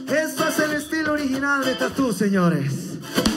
Esto es el estilo original de Tatú, señores.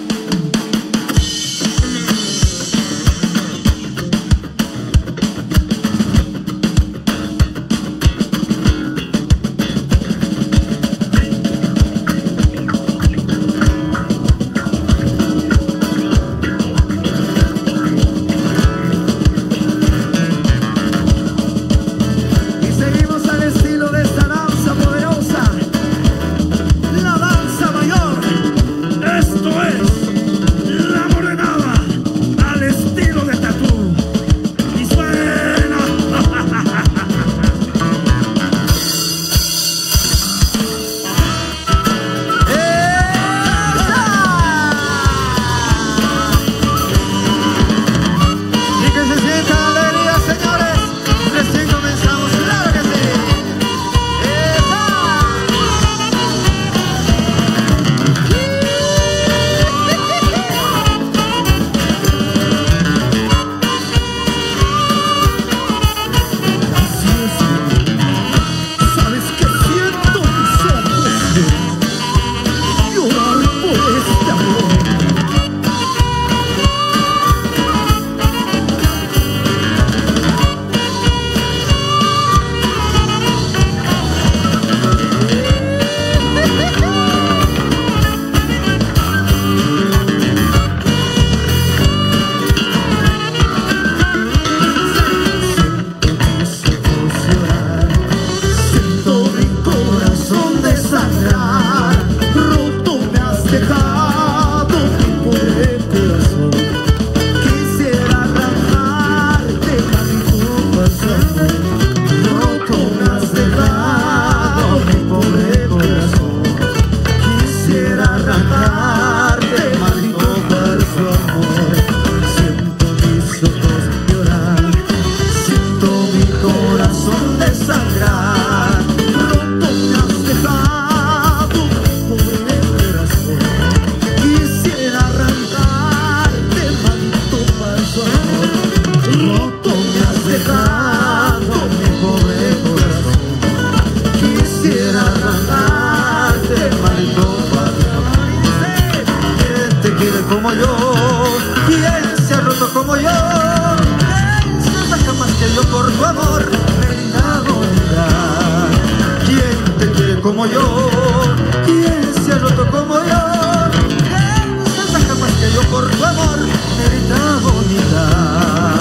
Como yo, ¿quién se ha roto como yo? ¿Quién se saca más que yo por tu amor? Merita bonita. ¿Quién te quiere como yo? ¿Quién se ha roto como yo? ¿Quién se saca más que yo por tu amor? Merita bonita.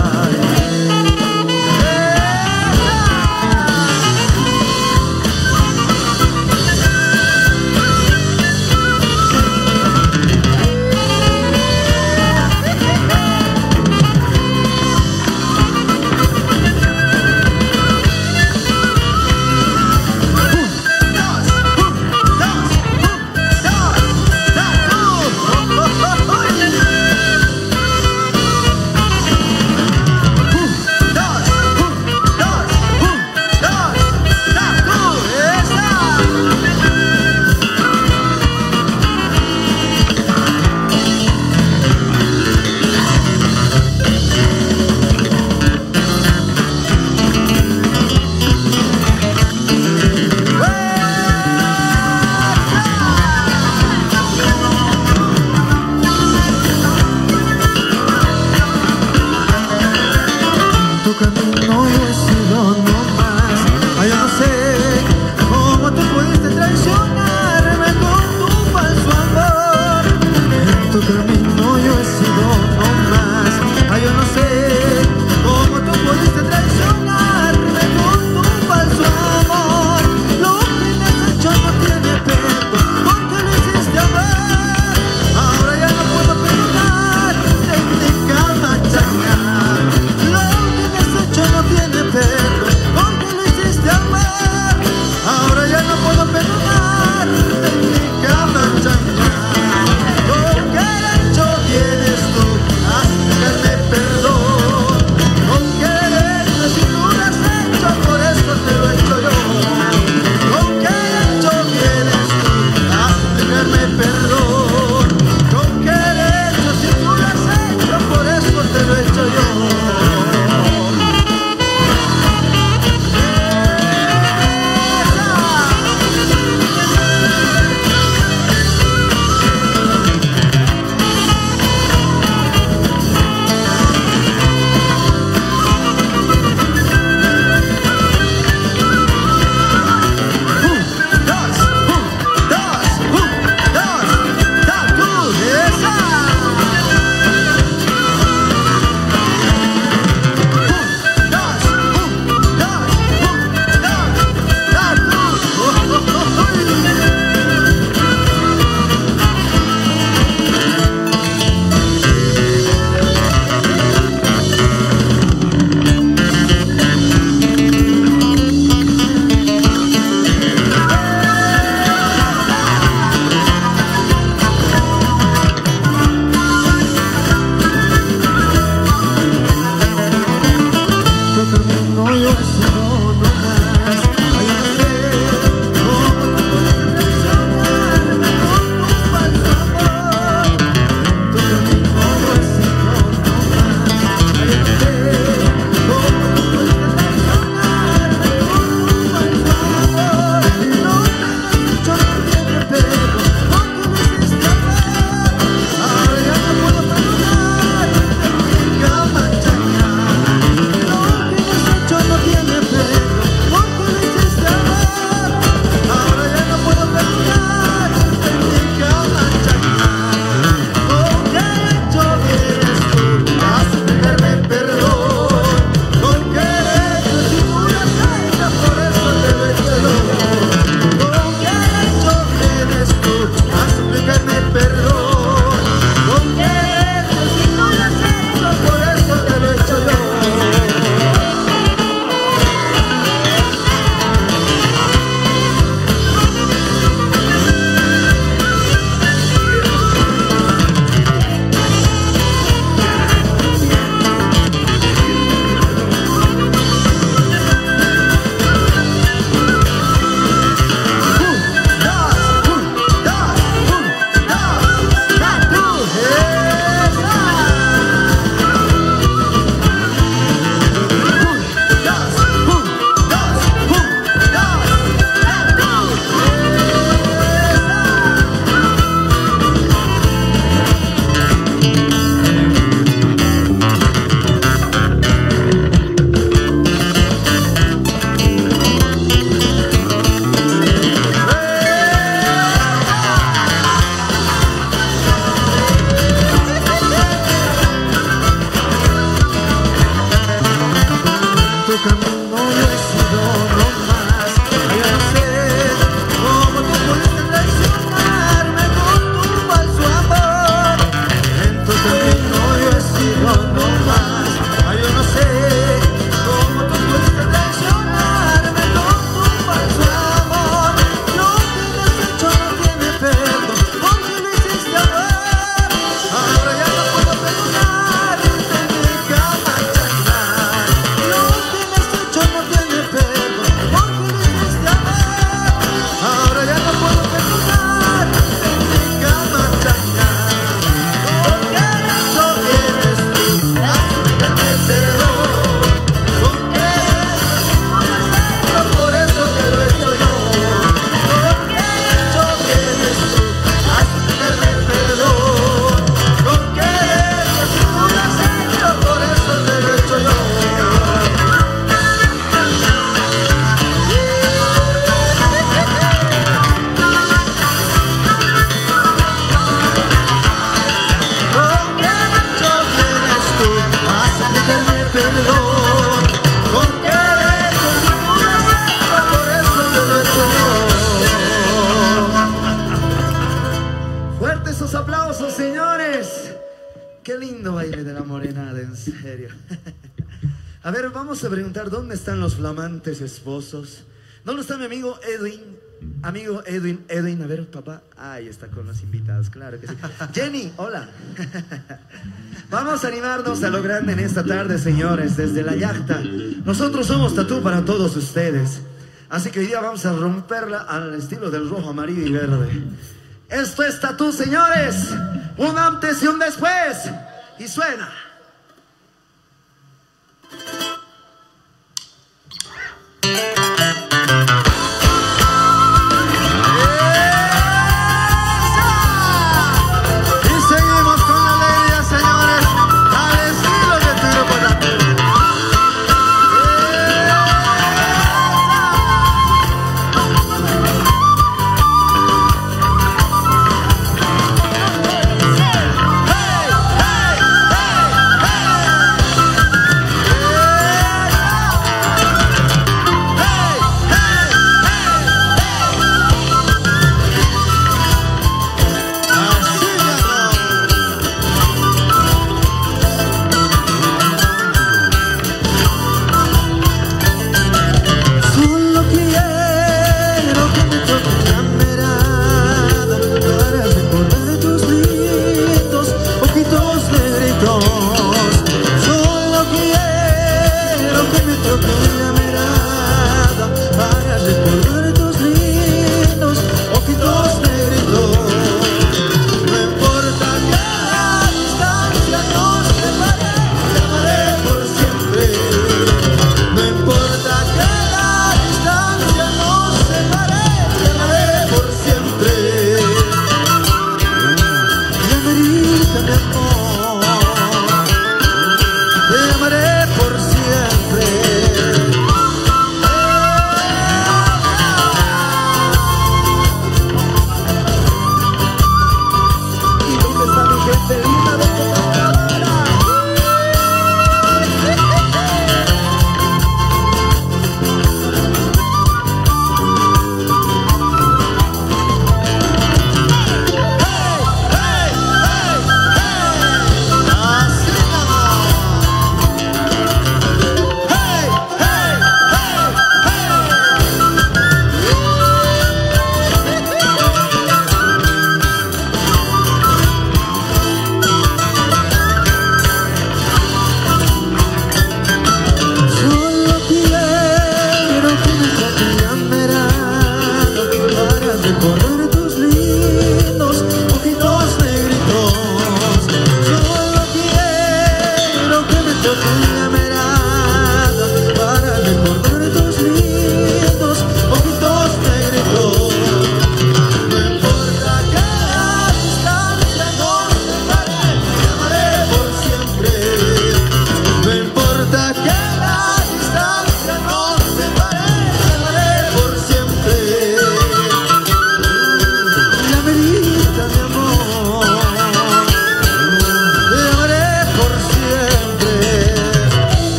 aplauso, señores. Qué lindo baile de la morenada, en serio. A ver, vamos a preguntar dónde están los flamantes esposos. ¿Dónde está mi amigo Edwin? Amigo Edwin, a ver, papá. Ahí está con los invitados, claro que sí. Jenny, hola. Vamos a animarnos a lo grande en esta tarde, señores, desde la yacta. Nosotros somos Tatú para todos ustedes. Así que hoy día vamos a romperla al estilo del rojo, amarillo y verde. Esto es Tatú, señores. Un antes y un después. Y suena.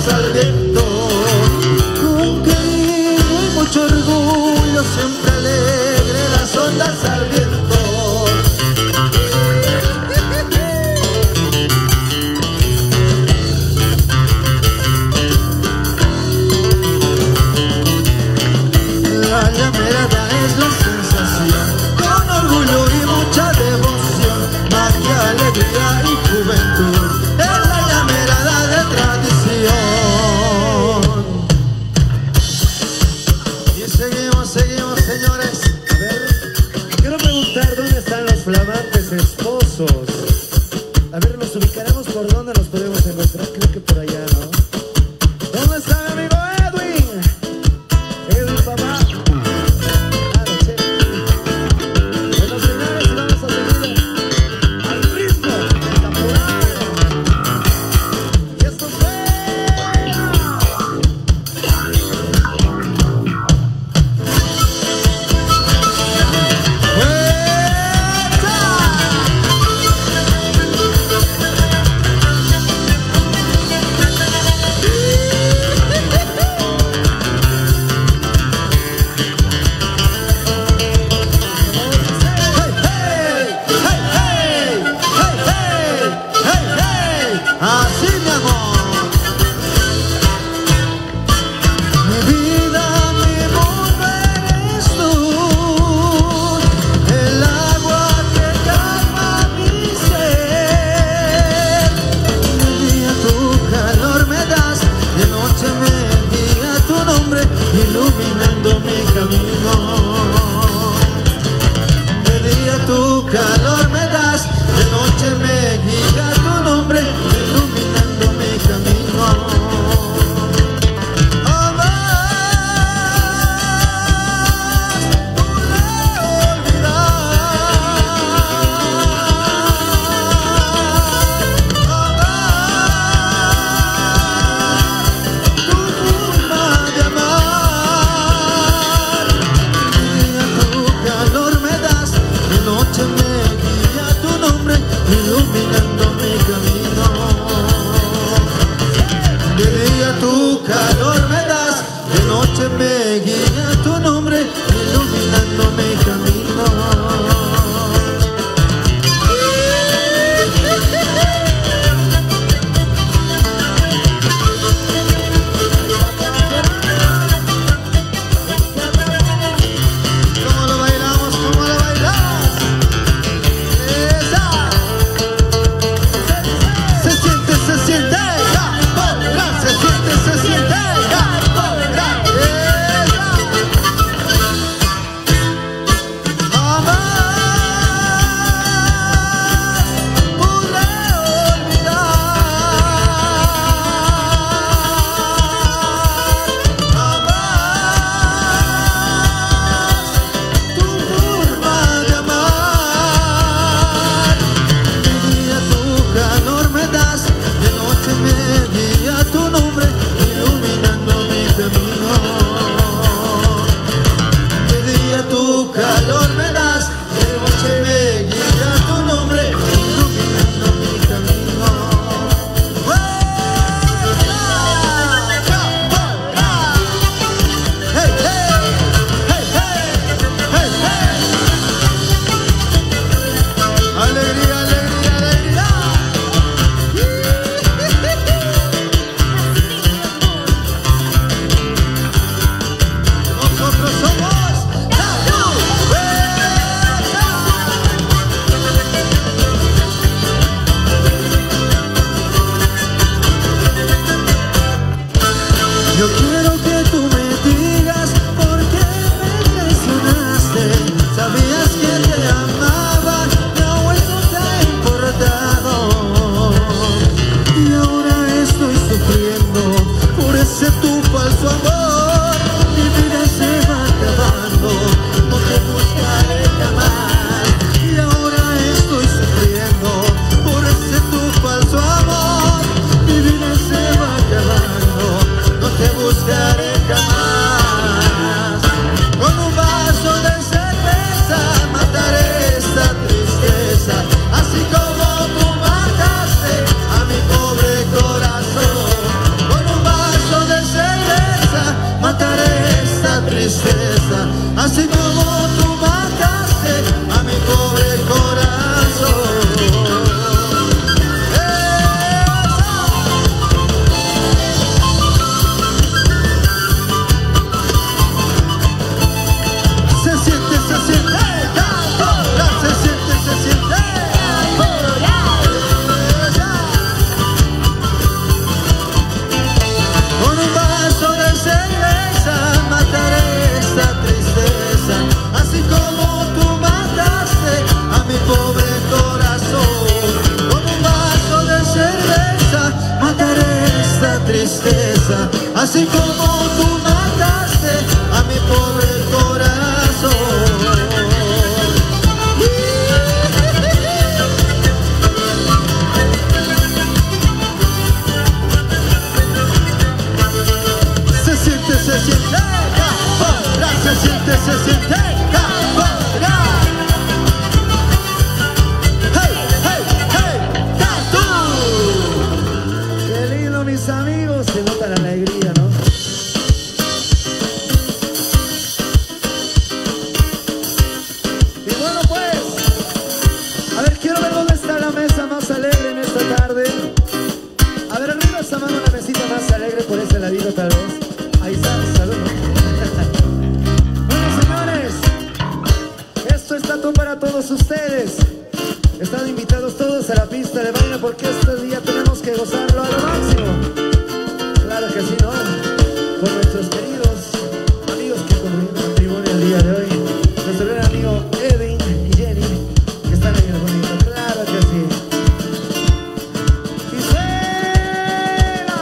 al viento. Con cariño y mucho orgullo, siempre alegre, las ondas al viento. La llamerada es la sensación, con orgullo y mucha devoción, magia, alegría y juventud, es la llamerada de tradición. Y seguimos, señores. A ver, quiero preguntar dónde están los flamantes esposos. A ver, los ubicaremos por dónde los podemos encontrar. Creo que por allá, ¿no? ¿Dónde está mi amigo Edwin? Edwin, papá. Claro, che. Bueno, señores, vamos a seguir al ritmo del tamboral. Y esto así, mi amor. Mi vida, mi mundo eres tú, el agua que calma mi ser. De día tu calor me das, de noche me guía tu nombre, iluminando mi camino. De día tu calor me das, de noche me guía tu nombre, iluminando mi camino. Iluminando mi camino. De día tu calor me das, de noche me guía tu nombre, iluminando mi camino. ¿Cómo lo bailamos? ¿Cómo lo bailamos? ¡Esa! Se siente, se siente, buscar. tristeza, así como tú mataste a mi pobre corazón. Se siente cabora, se siente cabora. Hey, hey, hey, Tatu. Qué lindo, mis amigos, se nota la alegría, ¿no? Y bueno, pues, a ver, quiero ver dónde está la mesa más alegre en esta tarde. A ver, arriba esa mano, la mesita más alegre por ese ladito tal vez. Ahí está, saludos. Bueno, señores, esto está todo para todos ustedes. Están invitados todos a la pista de baile porque este día tenemos que gozarlo a lo máximo. Claro que sí, ¿no? Con nuestros queridos amigos que conviven en matrimonio el día de hoy. Nuestro gran amigo Edwin y Jenny, que están ahí en el bonito. Claro que sí. ¡Y suena!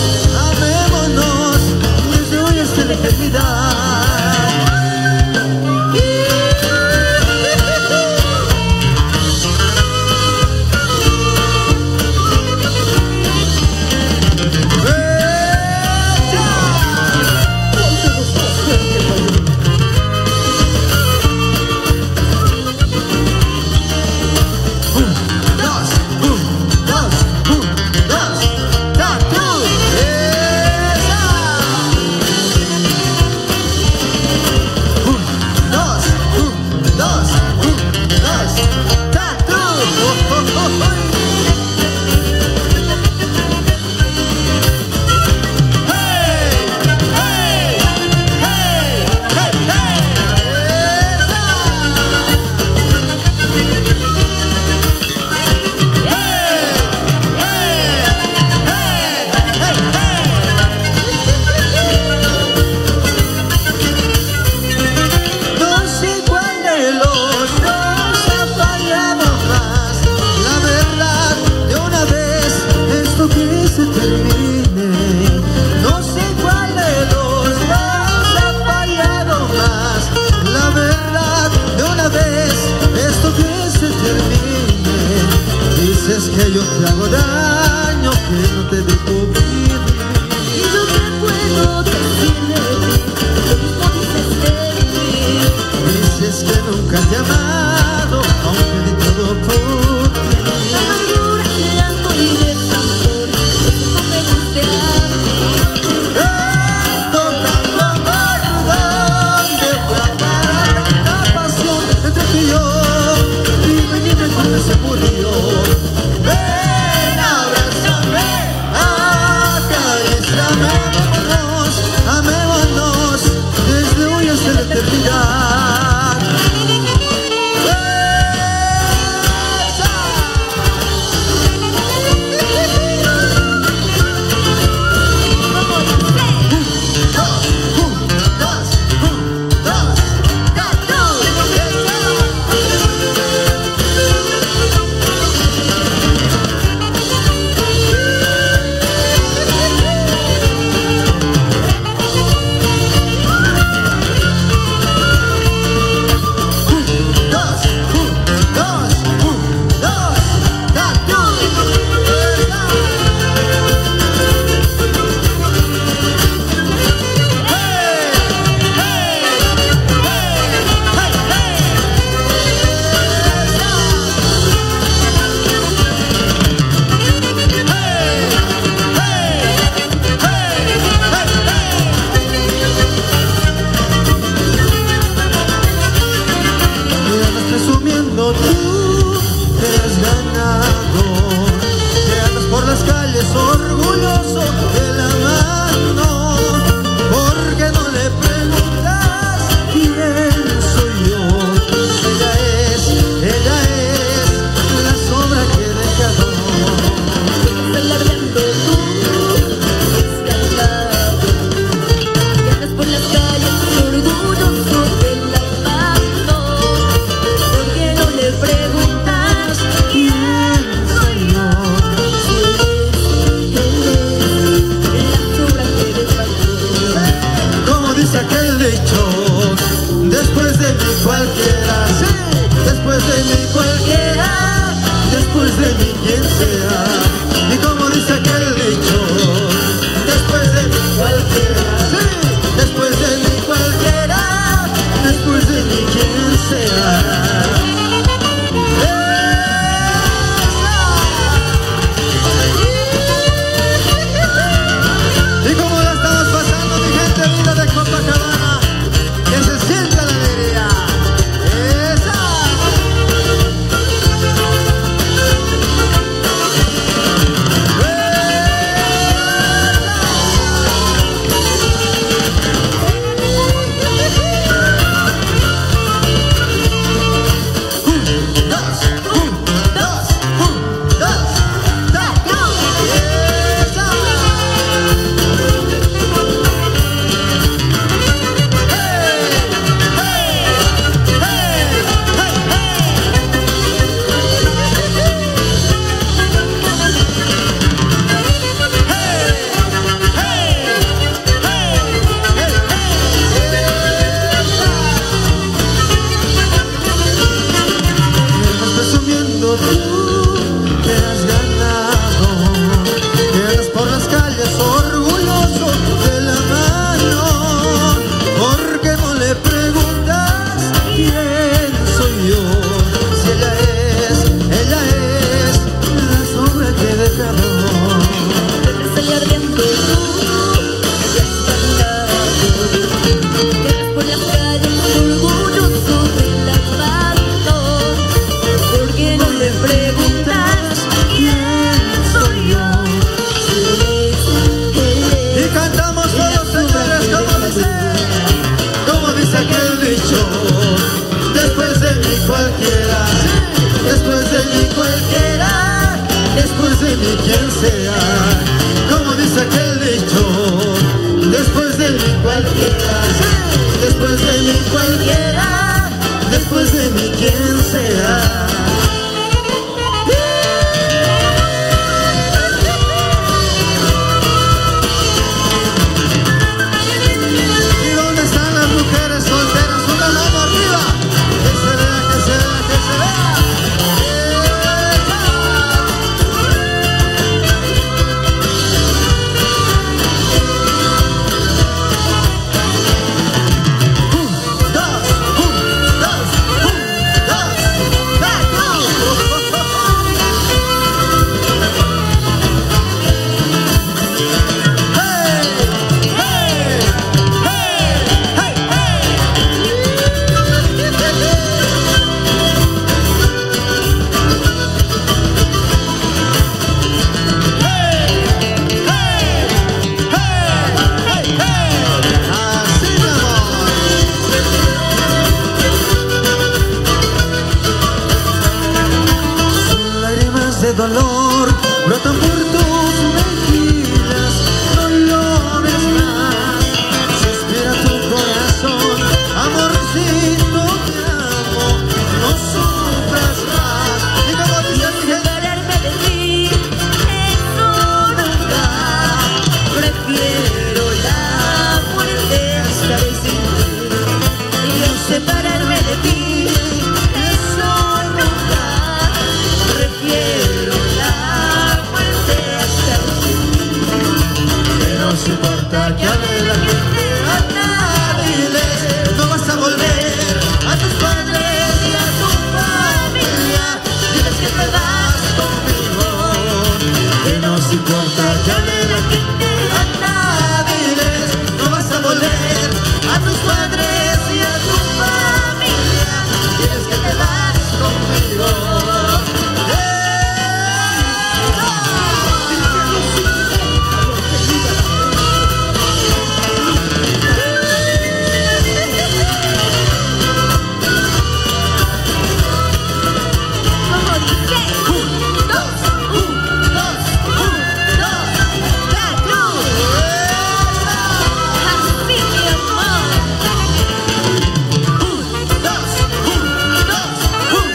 eternidad. sabes que nunca te he amado, aunque di todo por ti. Amargura, llanto y desamor, eso me gusta a mí. Tocando amor, ¿dónde fue a parar tanta pasión entre tú y yo? Dime, dime cuándo se murió. Ven, abrázame, acaríciame, amémonos desde hoy hasta la eternidad. Presumiendo tú te has ganado, que andas por las calles orgulloso de la mano, porque no le preguntas quién soy yo. Ella es la sombra que he dejado. Estás alardeando tú, descarnado, que andas por las calles orgulloso de la mano. Preguntas quién soy yo. La sombra que desfaltó. Como dice aquel dicho, después de mí cualquiera, sí, después de mí cualquiera, después de mí quien sea. Y como dice aquel dicho, después de mí cualquiera, sí, después de mí cualquiera, después de mí quien sea. Y como la estamos pasando, mi gente linda de Copacabana, que se sienta la alegría. ¡Esa! dolor brotan por tus mejillas, no llores más, suspira tu corazón, amorcito te amo, no sufras más. Y como dice mi gente, separarme de ti eso nunca, prefiero la muerte estar sin ti. Y yo separarme de ti eso nunca, prefiero la muerte estar sin ti. que no se importa que hable la gente, a nadie les, no vas a volver a tus padres y a tu familia, diles que te vas conmigo, que no se importa que hable la gente, a nadie les, no vas a volver a tus padres y a tu familia, diles que te vas conmigo. Como dice, 1, 2, 1, 2, 1, 2, 4. Así mi amor. 1, 2, 1, 2, 1,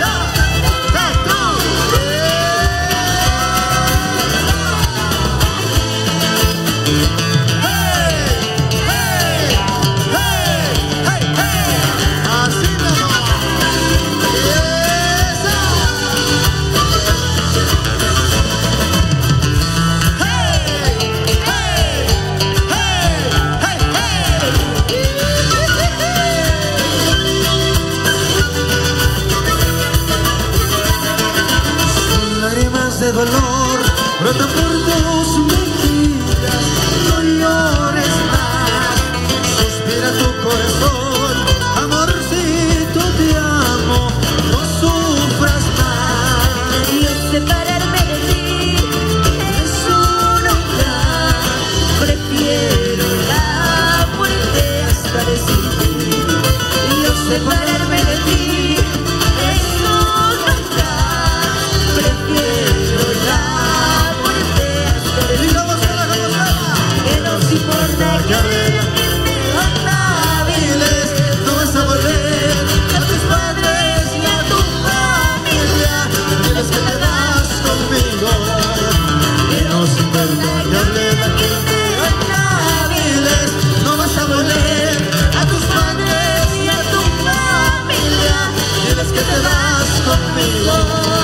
lágrimas de dolor brotan por tus mejillas, no llores más, suspira tu corazón, amorcito te amo, no sufras más. Y yo separarme de ti eso nunca, prefiero la muerte estar sin ti. Y yo separarme de ti eso nunca, prefiero la muerte estar Y sin ti. vamos a la Que no se importa que hable la gente, a nadie diles, no vas a volver a tus padres y a tu familia, diles que te vas conmigo, que no se importa que hable la gente, a nadie les, no vas a volver a tus padres y a tu familia, diles que te vas conmigo.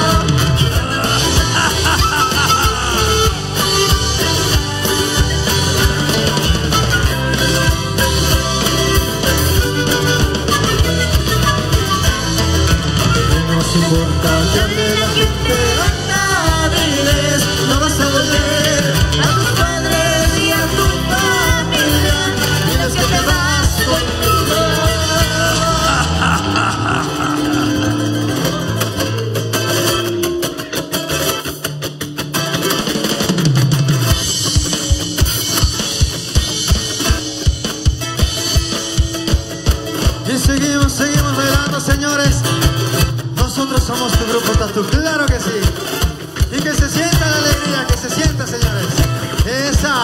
No se importa que hable la gente, a nadie les, no vas a volver a tus padres y a tu familia, diles que te vas conmigo. Y seguimos bailando, señores. Nosotros somos tu grupo Tatu, claro que sí. Y que se sienta la alegría, que se sienta, señores. Esa.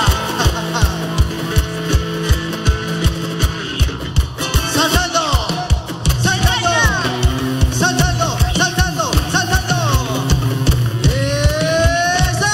Saltando, saltando, saltando, saltando, saltando. Esa.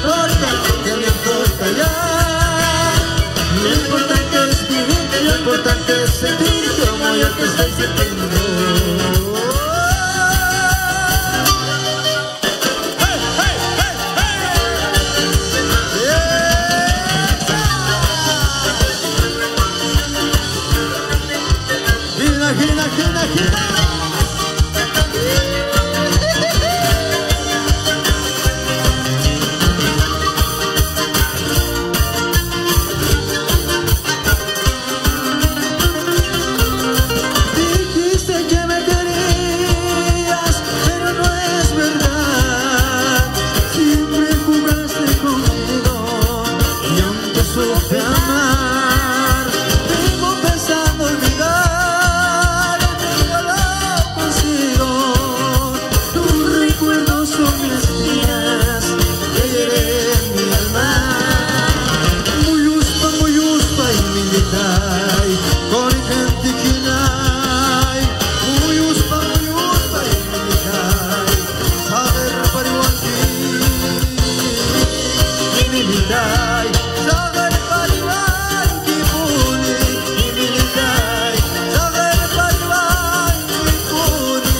importa, que me importa ya. Lo importante es vivir, lo importante es sentir como yo te estoy sintiendo. Gira, gira, gira. Dijiste que me querías, pero no es verdad. Siempre jugaste conmigo y aunque supe amar, vivo pensando olvidar. Tus recuerdos son mis días que hieren en mi alma. Muy uspa y militai, con gente kinai. Muy uspa y militai, saber pariwanti y militai, saber pariwanti puni y militai, saber pariwanti puni.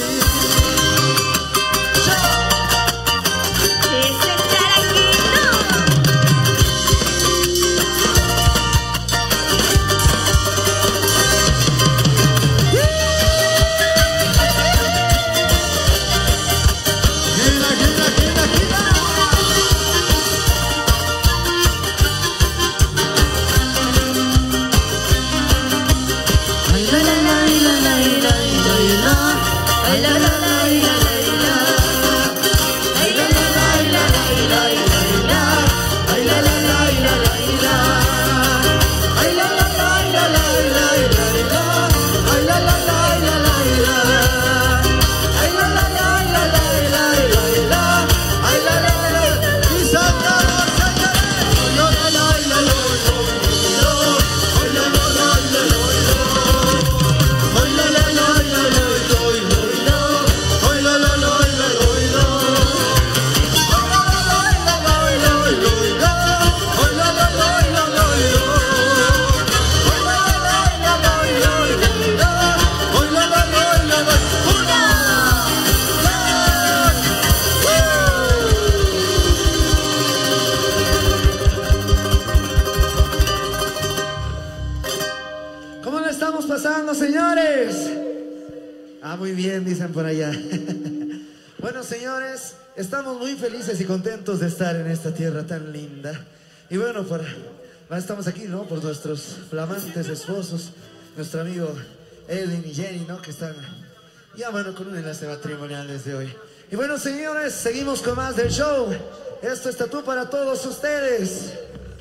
¿Cómo la estamos pasando, señores? Ah, muy bien, dicen por allá. Bueno, señores, estamos muy felices y contentos de estar en esta tierra tan linda. Y bueno, estamos aquí, ¿no? Por nuestros flamantes esposos, nuestro amigo Edwin y Jenny, ¿no? Que están ya, bueno, con un enlace matrimonial desde hoy. Y bueno, señores, seguimos con más del show. Esto es Tatú para todos ustedes.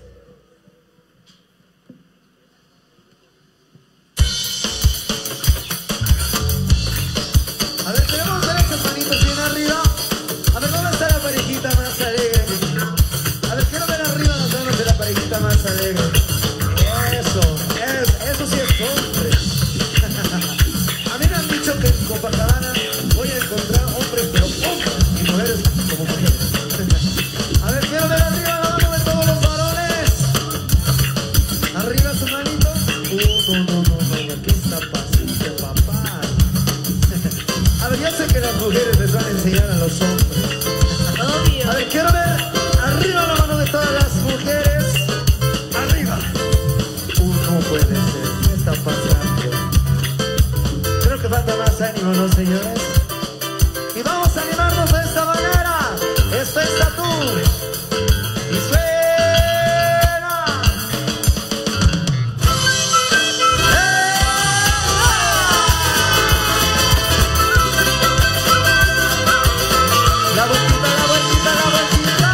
A ver, tenemos derechos, manitos bien arriba. A ver, ¿dónde está la parejita más alegre? A ver, quiero ver arriba las manos de la parejita más alegre. Eso sí es hombre. A mí me han dicho que en Copacabana voy a encontrar hombres, pero hombres, y mujeres como mujeres. A ver, quiero ver arriba la mano de todos los varones. Arriba sus manitos. No, ¿qué está pasando, papá? A ver, ya sé que las mujeres les van a enseñar a los hombres. Obvio. A ver, quiero ver arriba la mano de todas las mujeres. Arriba. ¿Cómo puede ser? ¿Qué está pasando? Creo que falta más ánimo, ¿no, señores? Y vamos a animarnos de esta manera. Esto es Tatú. Y suena. La vueltita, la vueltita, la vueltita.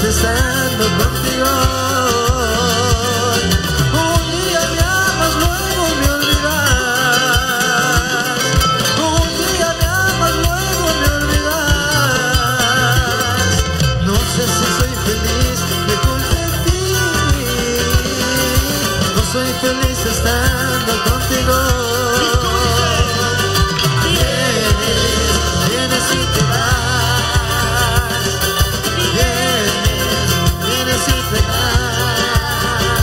estando contigo. Un día me amas, luego me olvidas. Un día me amas, luego me olvidas. No sé si soy feliz lejos de ti. No soy feliz estando contigo. Vienes y te vas. Vienes y te vas.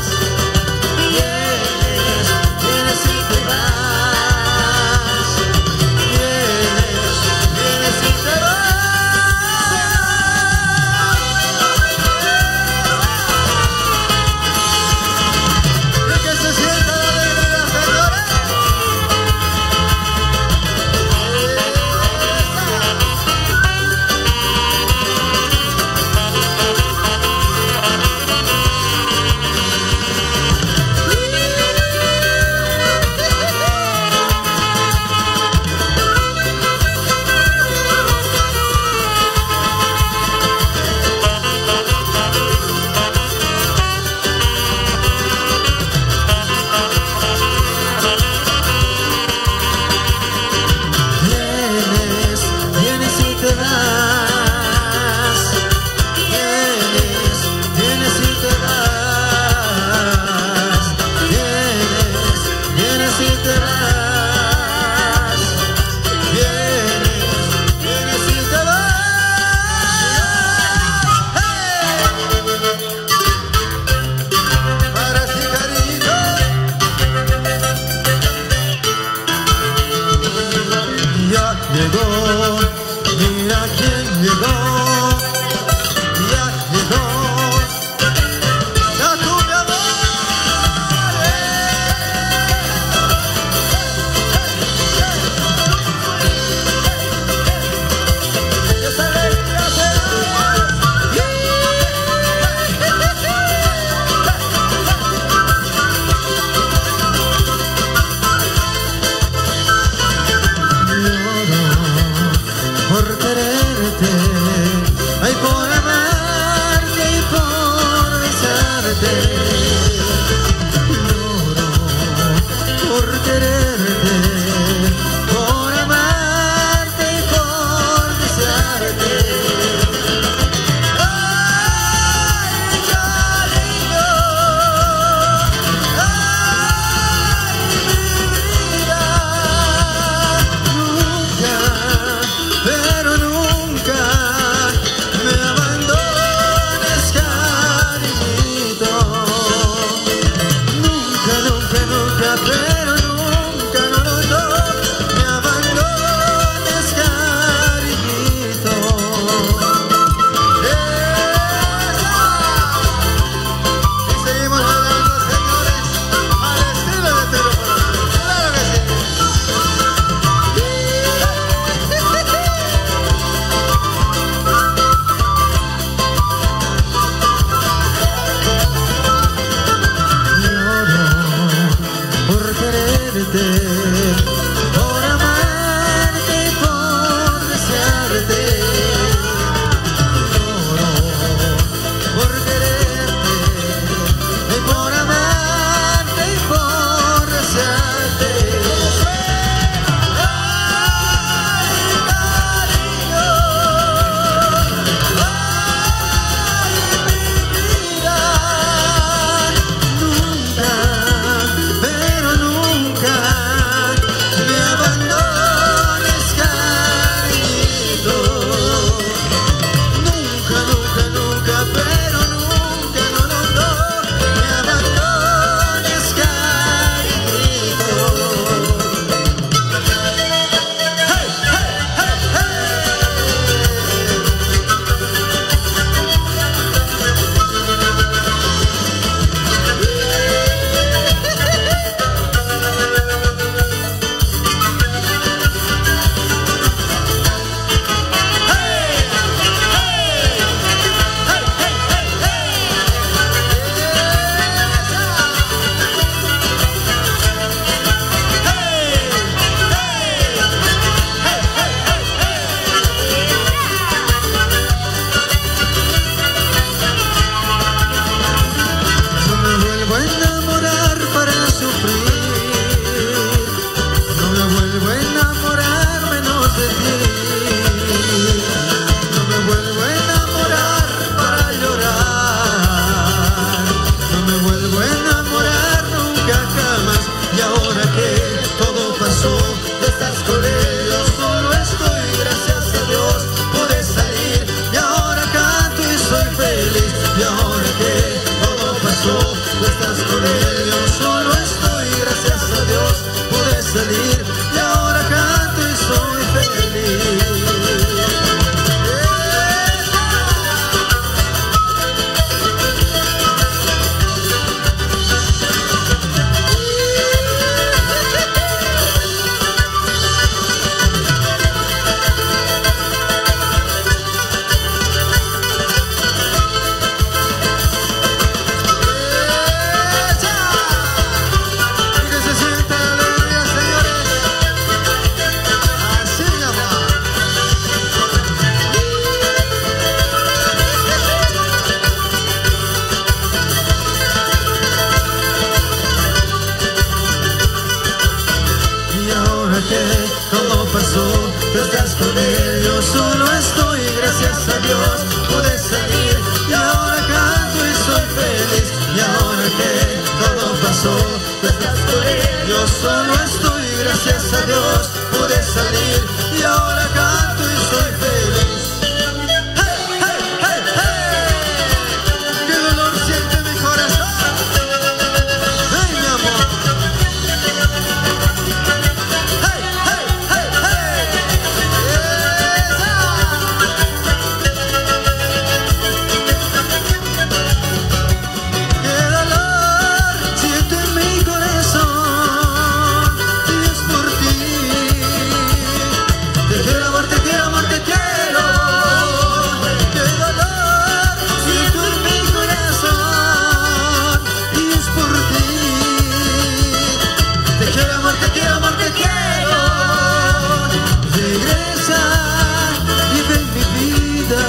Vienes y te vas. Vienes y te vas. Y que se sienta la alegría, señores. Vienes y te vas. Vienes y te vas. Vienes y te vas. Vienes y te vas. ¡Hey! Para ti, cariño. Ya llegó, mira quién llegó. Ya llegó, ya tú mi amor. Esa alegría se por quererte, ay por amarte y por besarte. Lloro por quererte, por amarte y por besarte. Ay, cariño, ay, mi vida. Nunca, pero nunca me abandones, cariñito. con él. Yo solo estoy, gracias a Dios pude salir y ahora canto y soy feliz. Y ahora que todo pasó, tú estás con él. Yo solo estoy, gracias a Dios pude salir y ahora canto y soy feliz. ¡Hey, hey, hey, hey! ¡Qué dolor siente mi corazón! ¡Hey, mi amor! ¡Hey, hey, hey, hey! ¡Esa! ¡Qué dolor siento en mi corazón! Y es por ti. Te quiero, amor, te quiero, amor, te quiero. ¡Qué dolor siento en mi corazón! Y es por ti. Te quiero, amor, te quiero, amor, te quiero. Regresa y ven mi vida.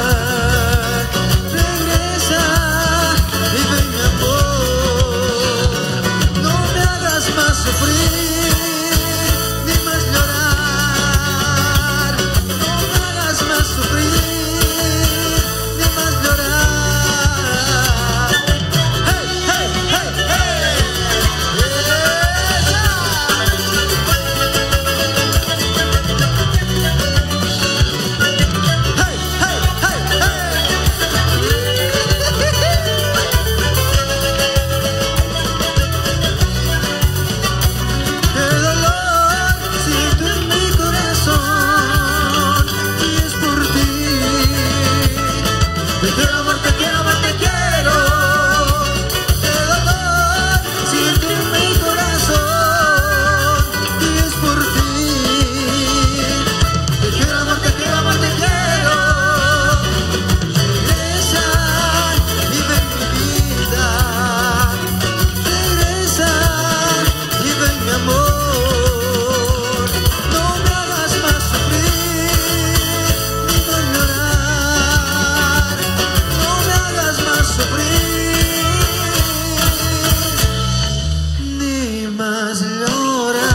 Regresa y ven mi amor. No me hagas más sufrir ni más llorar. No me hagas más sufrir ni más llorar. Hey, hey, hey, hey. Hey, hey, hey, hey. Qué dolor siento en mi corazón y es por ti. Te quiero, amor, te quiero, amor, te quiero. Qué dolor siento en mi corazón y es por ti. Te quiero, amor, te quiero, amor, te quiero. Regresa y ven mi vida. Regresa y ven mi amor. No me hagas más sufrir ni más llorar. No me hagas más sufrir ni más llorar.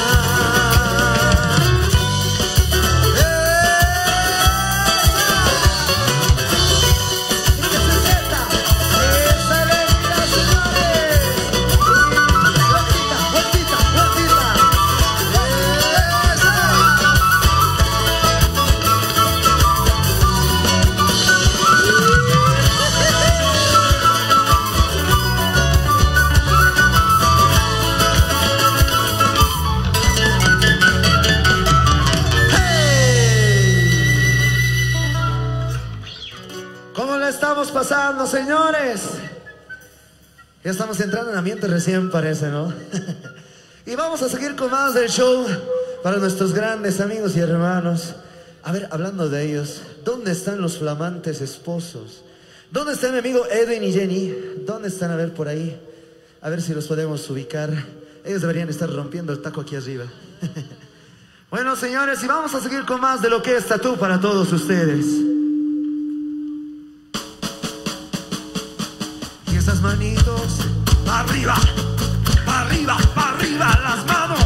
¿Cómo la estamos pasando, señores? Ya estamos entrando en ambiente recién, parece, ¿no? Y vamos a seguir con más del show para nuestros grandes amigos y hermanos. A ver, hablando de ellos, ¿dónde están los flamantes esposos? ¿Dónde está mi amigo Edwin y Jenny? ¿Dónde están? A ver, por ahí. A ver si los podemos ubicar. Ellos deberían estar rompiendo el taco aquí arriba. Bueno, señores, y vamos a seguir con más de lo que es Tatú para todos ustedes. Y esas manitos, pa' arriba, pa' arriba, pa' arriba, las manos.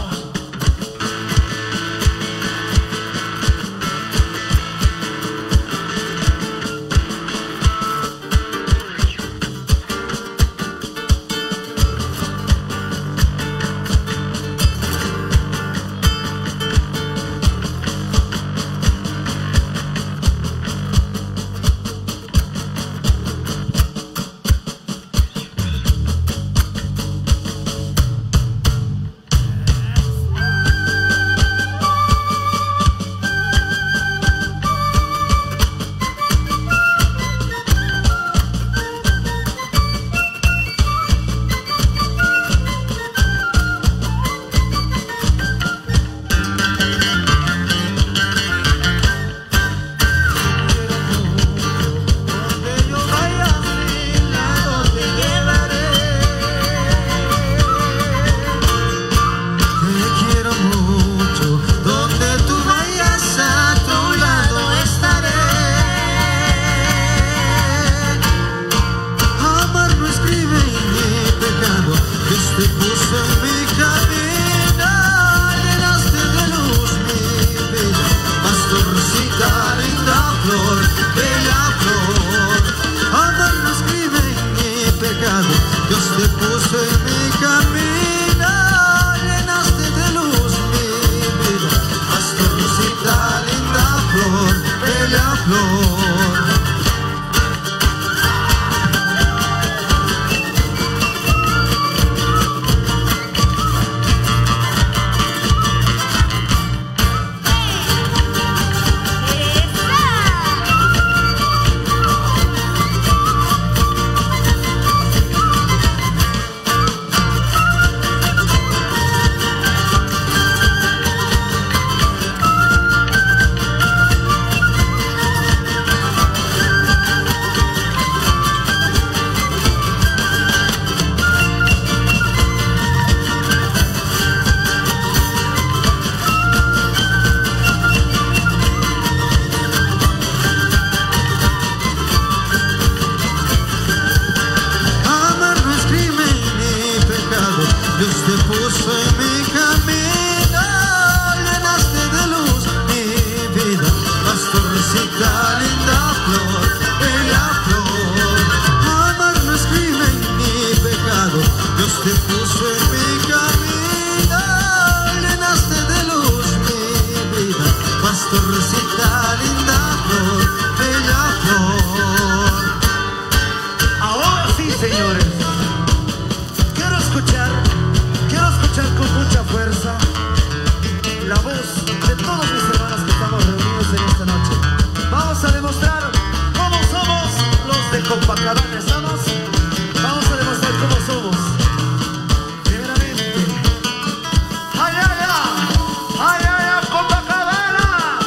señores. Quiero escuchar con mucha fuerza la voz de todos mis hermanos que estamos reunidos en esta noche. Vamos a demostrar cómo somos los de Copacabana. ¿Estamos? Vamos a demostrar cómo somos. Primeramente, ¡ay, ay, ay! ¡Ay, ay, ay, Copacabana!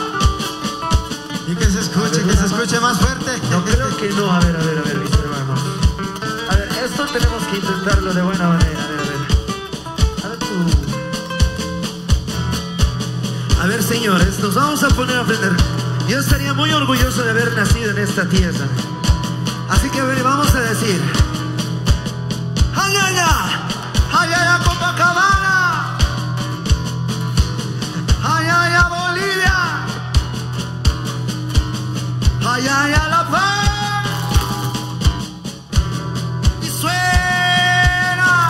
Y que se escuche más fuerte. No, creo que no. A ver, mis hermanos. A ver, esto tenemos que intentarlo de buena manera. A ver tú. A ver, señores, nos vamos a poner a aprender. Yo estaría muy orgulloso de haber nacido en esta tierra. Así que, a ver, vamos a decir: ¡ay, ay, ay! ¡Ay, ay, ay, Copacabana! ¡Ay, ay, ay, Bolivia! ¡Ay, ay, ay, La Paz! Y suena.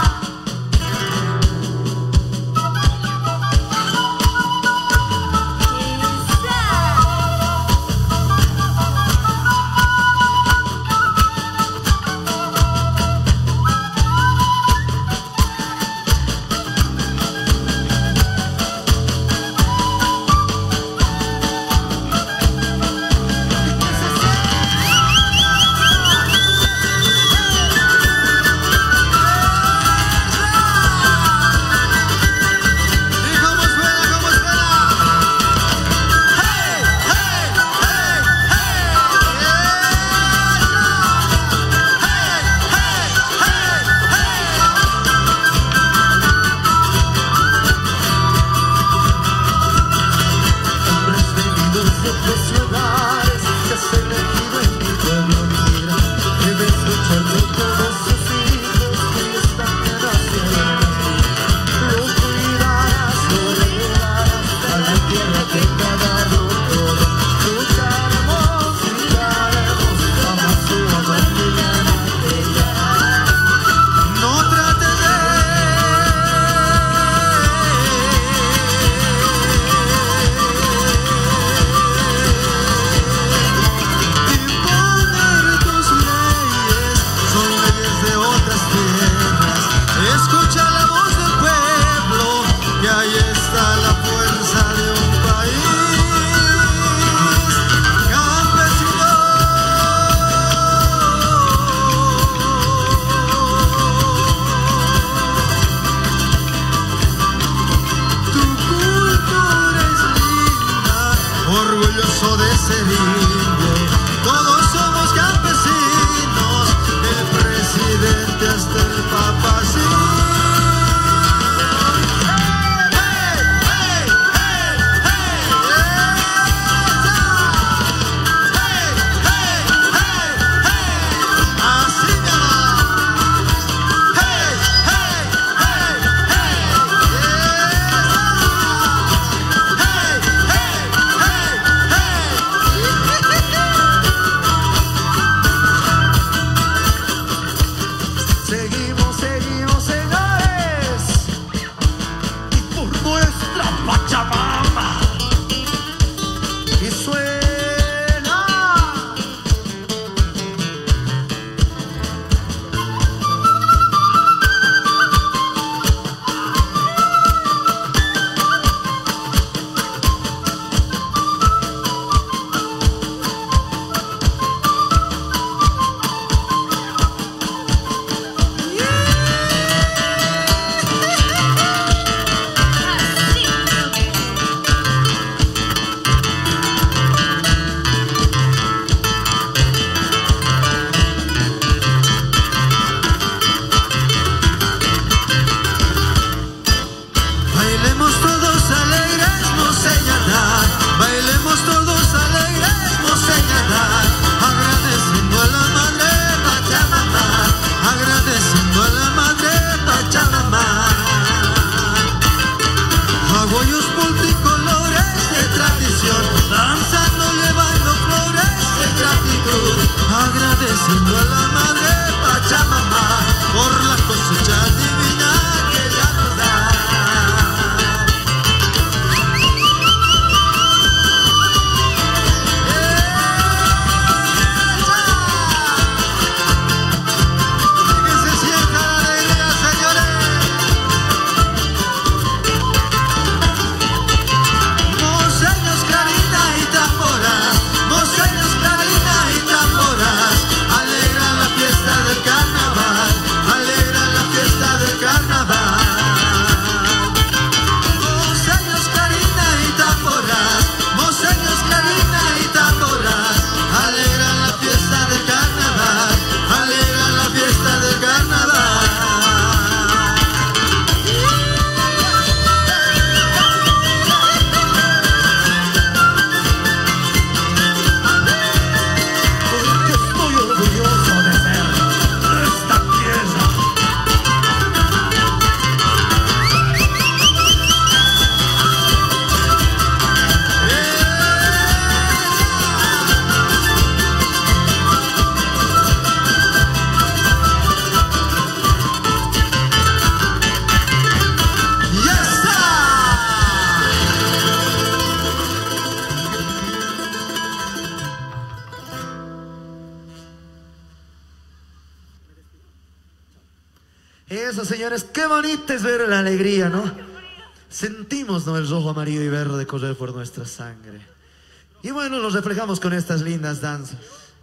Eso, señores, qué bonito es ver la alegría, ¿no? Sentimos, ¿no?, el rojo, amarillo y verde correr por nuestra sangre. Y bueno, lo reflejamos con estas lindas danzas.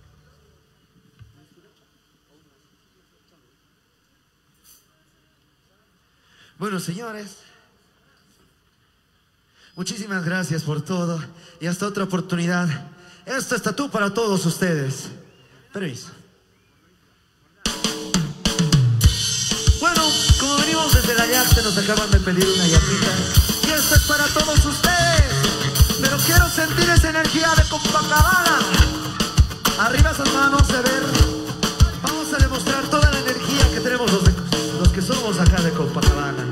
Bueno, señores, muchísimas gracias por todo y hasta otra oportunidad. Esto es Tatú para todos ustedes. Permiso. Bueno, como venimos desde la yachte, nos acaban de pedir una yapita. Y esto es para todos ustedes. Pero quiero sentir esa energía de Copacabana. Arriba esas manos, a ver. Vamos a demostrar toda la energía que tenemos los que somos acá de Copacabana.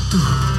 Tú.